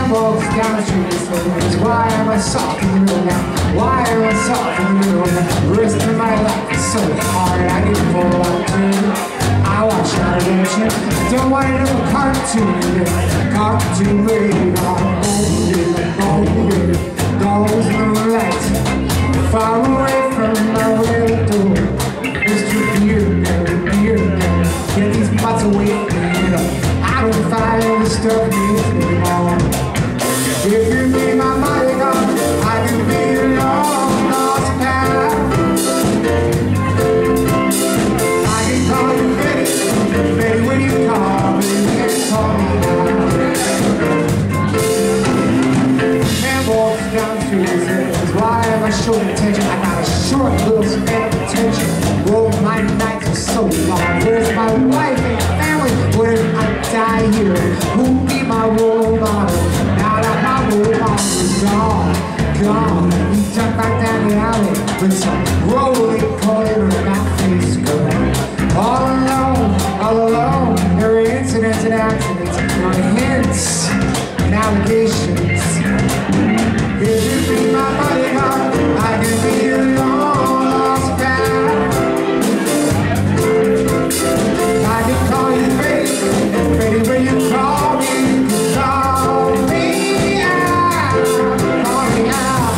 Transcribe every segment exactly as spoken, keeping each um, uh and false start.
man walks down the street and says, why am I soft in the middle now? Why am I soft in the middle now? The rest of my life is so hard, I get full of pain. I watch out attention, I don't want it in a cartoon. Cartoon baby, oh baby, those moonlight, far away from my window. Mister Beer, beer, beer, get these butts away from me, you know. I don't find the stuff needs anymore. If you be my bodyguard, I can be your long lost path. I can call you Betty, Betty when you call me, you can call me now. Man walks down the street and says, why am I short attention? I got a short little span of attention. Well, my nights are so long. Where's my wife and family? Where did I die here? Who'll be my role model? Now that my role model is gone, gone. We duck back down the alley with some rolling coin on my face girl. All alone, all alone. There are incidents and accidents, there are hints and allegations. If you be my bodyguard, I can be your long lost path. I can call you Betty, Betty when you call me, you can call me out, call me out.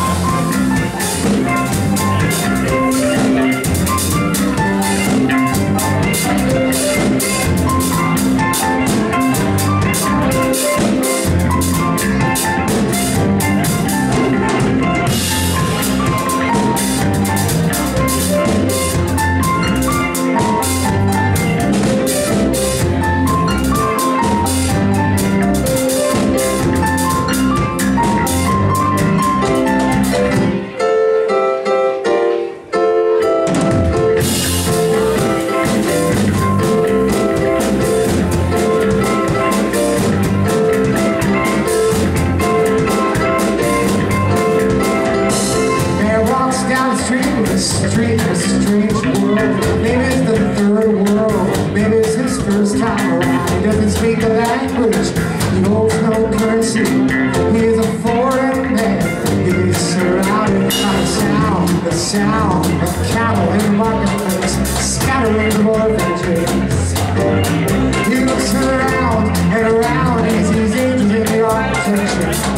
Street, a strange world. Maybe it's the third world. Maybe it's his first time around. He doesn't speak the language. He holds no currency. He is a foreign man. He is surrounded by the sound, the sound of cattle in the marketplace, scattering the orphanages. He looks around and around and he sees angels in the architecture.